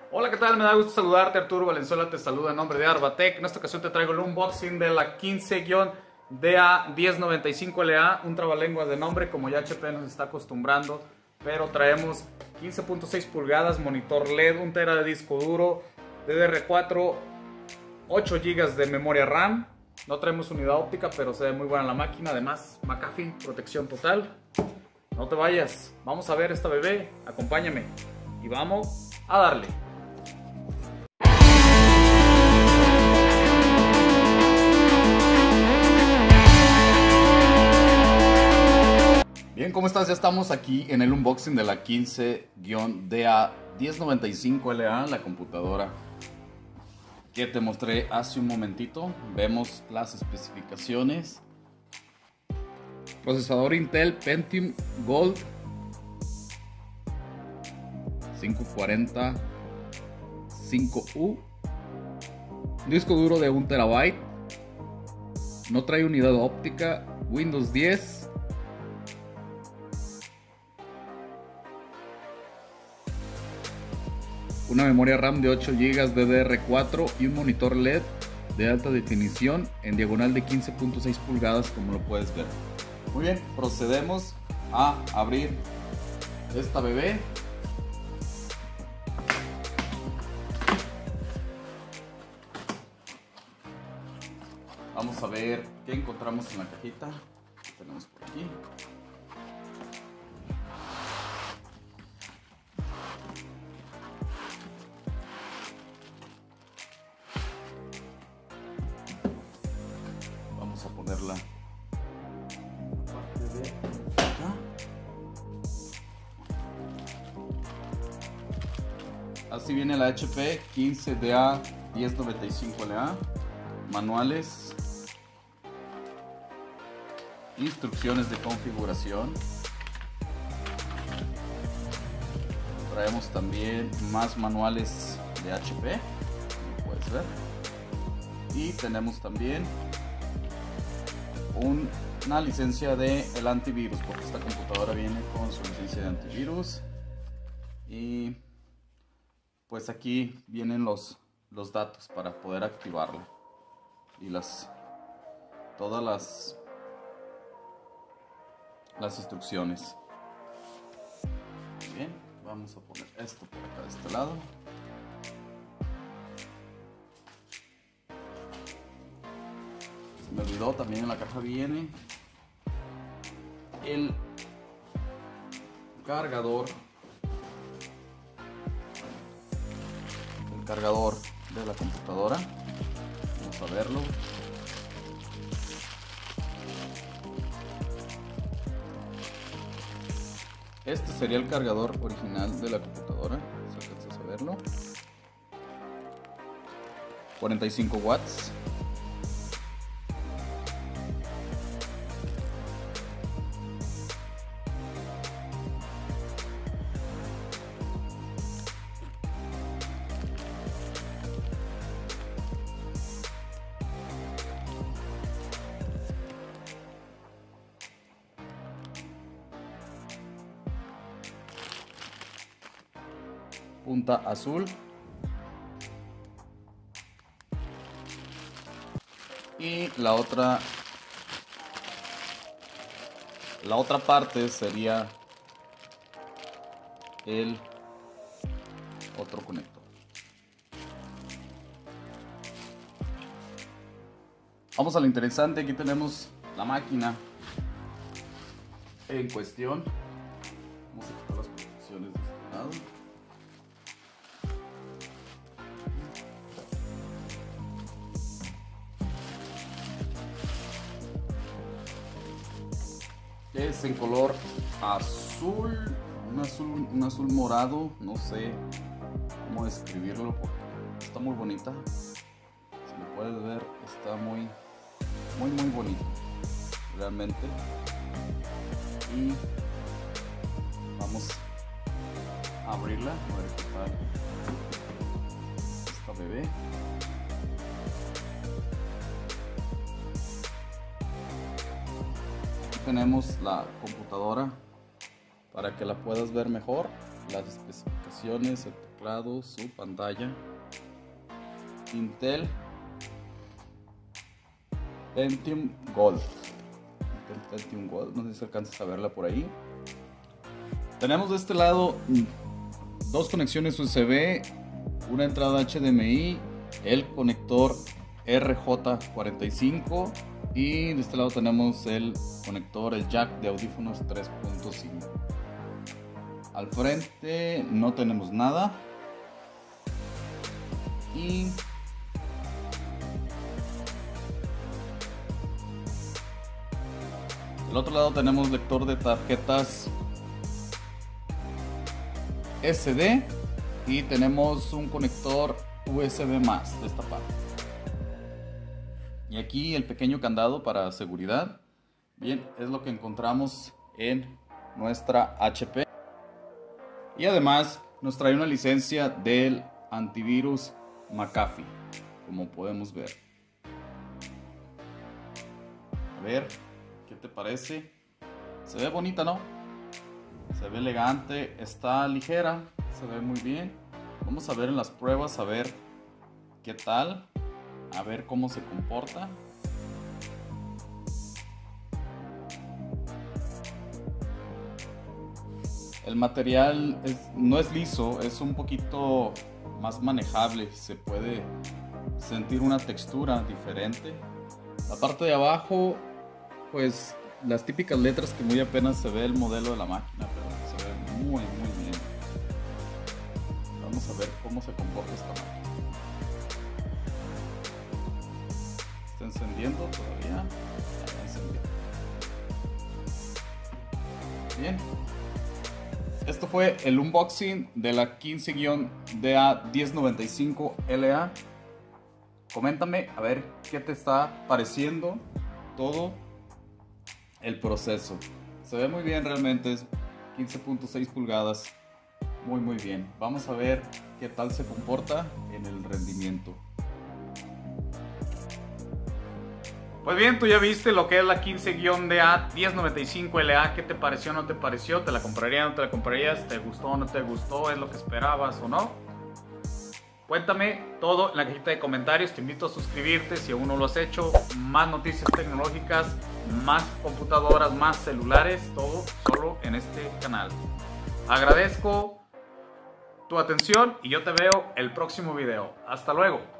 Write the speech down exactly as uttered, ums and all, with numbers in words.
Hola, ¿qué tal? Me da gusto saludarte. Arturo Valenzuela te saluda en nombre de Arbatec. En esta ocasión te traigo el unboxing de la quince D A diez noventa y cinco L A, un trabalenguas de nombre como ya H P nos está acostumbrando, pero traemos quince punto seis pulgadas, monitor L E D, un tera de disco duro, D D R cuatro, ocho gigas de memoria RAM. No traemos unidad óptica, pero se ve muy buena la máquina. Además, McAfee, protección total. No te vayas, vamos a ver esta bebé, acompáñame y vamos a darle. Bien, ¿cómo estás? Ya estamos aquí en el unboxing de la quince D A diez noventa y cinco L A, la computadora que te mostré hace un momentito. Vemos las especificaciones. Procesador Intel Pentium Gold quinientos cuarenta cinco U. Disco duro de un terabyte. No trae unidad óptica. Windows diez. Una memoria RAM de ocho gigas de D D R cuatro y un monitor L E D de alta definición en diagonal de quince punto seis pulgadas, como lo puedes ver. Muy bien, procedemos a abrir esta bebé. Vamos a ver qué encontramos en la cajita. ¿Qué tenemos por aquí? Vamos a ponerla en la parte de acá. Así viene la H P quince D A diez noventa y cinco L A. Manuales, instrucciones de configuración. Traemos también más manuales de H P, como puedes ver. Y tenemos también un, una licencia de el antivirus, porque esta computadora viene con su licencia de antivirus. Y pues aquí vienen los, los datos para poder activarlo. Y las todas las las instrucciones. Bien, vamos a poner esto por acá de este lado. Se me olvidó, también en la caja viene el cargador el cargador de la computadora. Vamos a verlo. Este sería el cargador original de la computadora, si alcanzas a verlo. cuarenta y cinco watts. Punta azul. Y la otra la otra parte sería el otro conector. Vamos a lo interesante. Aquí tenemos la máquina en cuestión. Vamos a quitar las protecciones de este lado. Es en color azul, un azul, un azul morado, no sé cómo describirlo porque está muy bonita. Si lo puedes ver, está muy, muy, muy bonito, realmente. Y vamos a abrirla, a ver qué tal esta bebé. Tenemos la computadora para que la puedas ver mejor, las especificaciones, el teclado, su pantalla. Intel Pentium Gold. Intel Pentium Gold, no sé si alcanzas a verla por ahí. Tenemos de este lado dos conexiones U S B, una entrada H D M I, el conector R J cuarenta y cinco y de este lado tenemos el conector, el jack de audífonos tres punto cinco. Al frente no tenemos nada y del otro lado tenemos lector de tarjetas S D y tenemos un conector U S B más de esta parte. Y aquí el pequeño candado para seguridad. Bien, es lo que encontramos en nuestra H P. Y además nos trae una licencia del antivirus McAfee, como podemos ver. A ver, ¿qué te parece? Se ve bonita, ¿no? Se ve elegante, está ligera, se ve muy bien. Vamos a ver en las pruebas, a ver qué tal, a ver cómo se comporta. El material es, no es liso, es un poquito más manejable, se puede sentir una textura diferente. La parte de abajo, pues las típicas letras que muy apenas se ve el modelo de la máquina, pero se ve muy muy bien. Vamos a ver cómo se comporta esta máquina. Está encendiendo todavía. Ya encendió. Bien. Esto fue el unboxing de la quince D A diez noventa y cinco L A. Coméntame a ver qué te está pareciendo todo el proceso. Se ve muy bien realmente, es quince punto seis pulgadas, muy muy bien. Vamos a ver qué tal se comporta en el rendimiento. Pues bien, tú ya viste lo que es la quince D A diez noventa y cinco L A. ¿Qué te pareció o no te pareció? ¿Te la comprarías o no te la comprarías? ¿Te gustó o no te gustó? ¿Es lo que esperabas o no? Cuéntame todo en la cajita de comentarios. Te invito a suscribirte si aún no lo has hecho. Más noticias tecnológicas, más computadoras, más celulares, todo solo en este canal. Agradezco tu atención y yo te veo el próximo video. Hasta luego.